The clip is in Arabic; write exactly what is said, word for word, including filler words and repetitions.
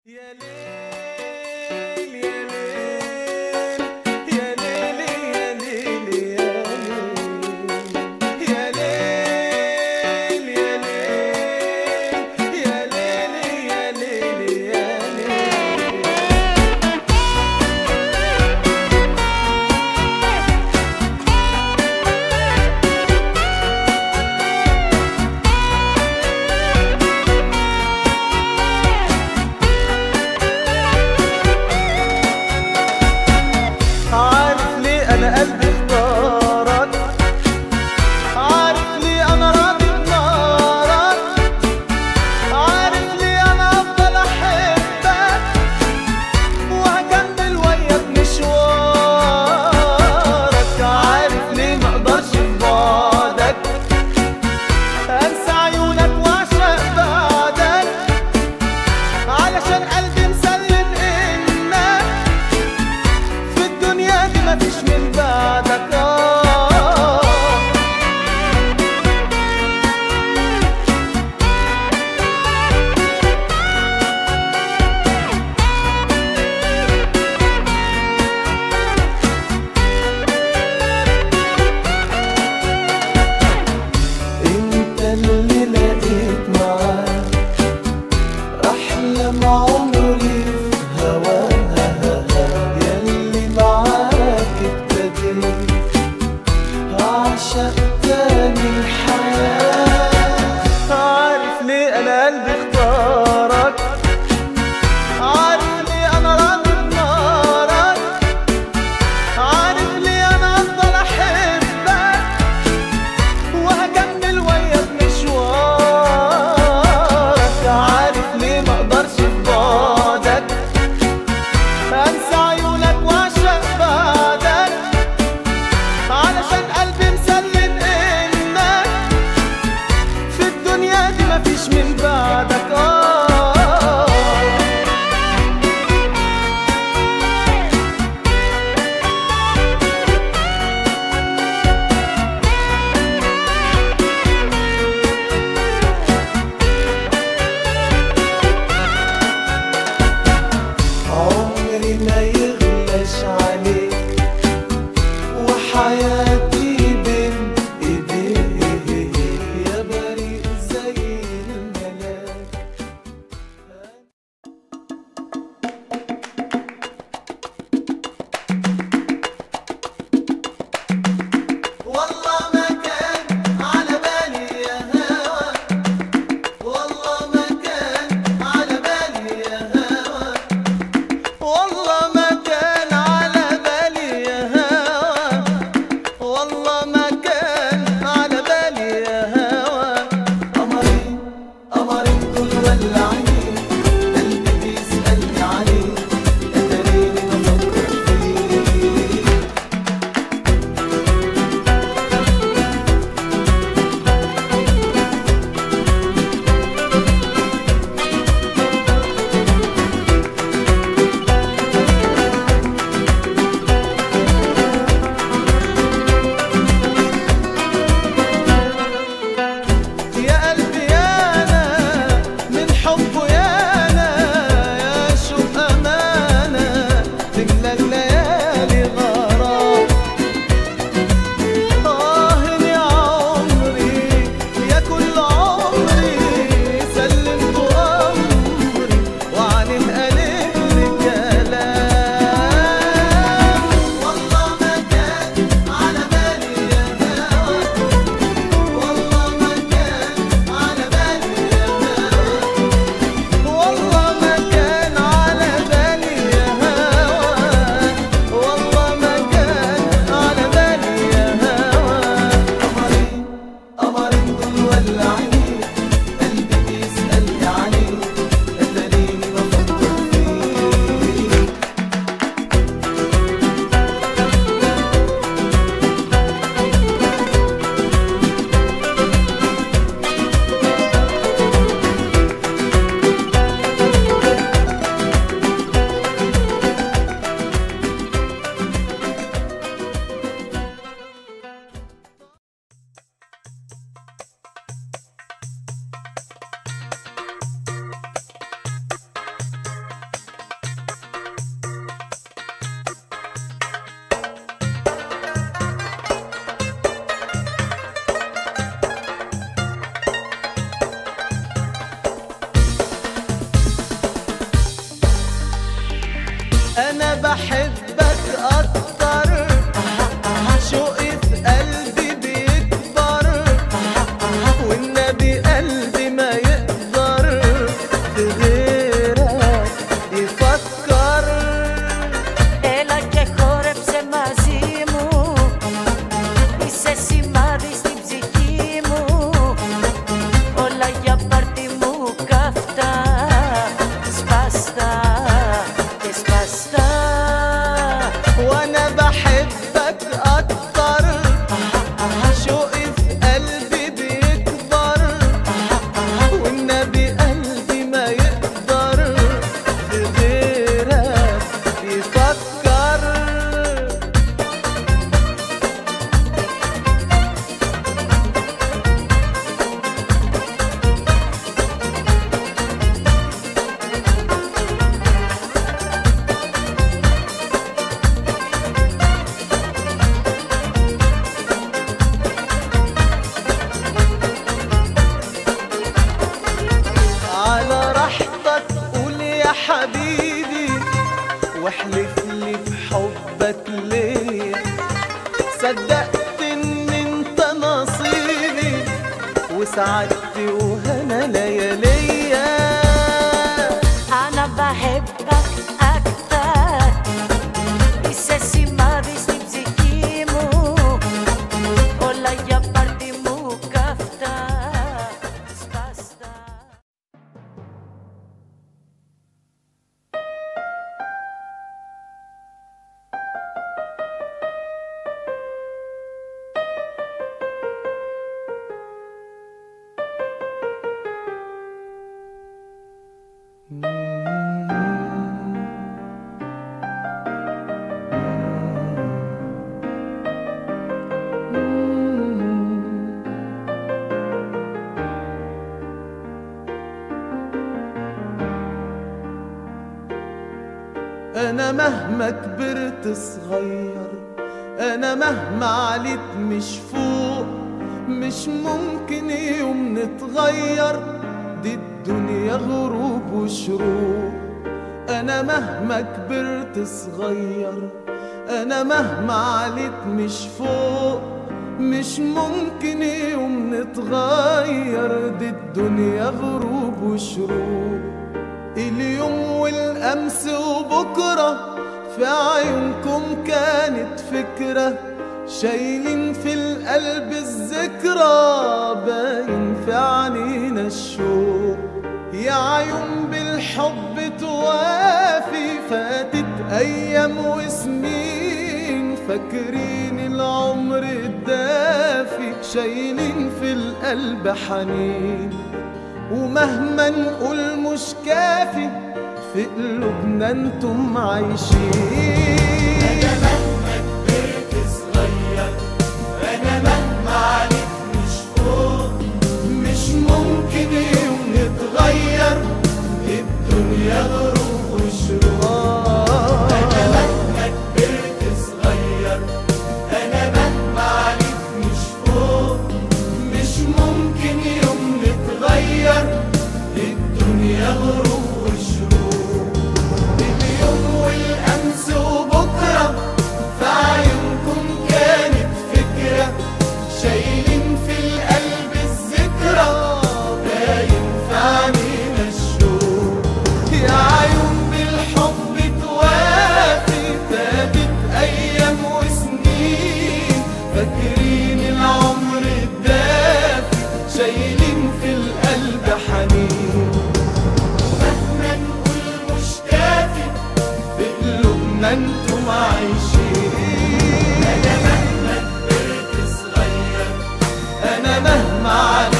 يا ليل يا ليل يا ليل يا ليل يا ليل يا ليل يا ليل يا ليل يا أنا قلبي اختارك، عارف ليه أنا راضي بنارك، عارف ليه أنا أفضل أحبك وهكمل وياك مشوارك، عارف ليه مقدرش في بعدك أنسى عيونك وأعشق بعدك، علشان قلبي مسلم إنك في الدنيا دي مفيش من بعدك. انت اللي لقيت معاك احلم عمري في هواها، ياللي معاك ابتديت اعشق تاني الحياة، عارف ليه انا قلبي اختارك، عارف ليه انا راضي بنارك، عارف ليه انا افضل احبك وهكمل وياك مشوارك، عارف ليه مقدرش في بعدك انا بحبك اكتر، شوقي في قلبي بيكبر، والنبي قلبي ما يقدر في غيرك يفكر. Έλα και χόρεψε μαζί μου, είσαι σημάδι στην ψυχή μου, όλα για πάρτι μου καυτά, σπαστά και σπαστά. وانا بحبك اكتر، شوقي في قلبي بيكبر، والنبي قلبي ما يقدر في غيرك يفكر. على راحتك قول يا حبيبي، واحلف لي بحبك ليا، صدقت ان انت نصيبي وسعدتي وهنا لياليا. أنا بحبك أكتر، είσαι σημάδι στην ψυχή μου, όλα για πάρτι μου καυτά, σπαστά. أنا مهما كبرت صغير، أنا مهما عليت مش فوق، مش ممكن يوم نتغير، دي الدنيا غروب وشروق. أنا مهما كبرت صغير، أنا مهما عليت مش فوق، مش ممكن يوم نتغير، دي الدنيا غروب وشروق. اليوم والأمس وبكرة في عيونكم كانت فكرة، شايلين في القلب الذكرى، باين في عنينا الشوق. يا عيون بالحب توافي، فاتت أيام وسنين، فاكرين العمر الدافي، شايلين في القلب حنين. ومهما نقول مش كافي، في قلوبنا انتم عايشين. أنا مهما كبرت صغير، أنا مهما عليت مش فوق، مش ممكن يوم نتغير، الدنيا غروب وشروق. أنا مهما كبرت صغير، أنا مهما عليت مش فوق، مش ممكن يوم نتغير، الدنيا غروب وشروق. اليوم والأمس وبكرة في عيونكم كانت فكرة، شايلين في القلب الذكرى، باين في عنينا الشوق. يا عيون بالحب توافي، فاتت أيام وسنين، فاكرين العمر الدافي، شايلين في القلب حنين. مهما نقول مش كافي، في قلوبنا انتم عايشين. أنا مهما كبرت صغير، أنا مهما عليت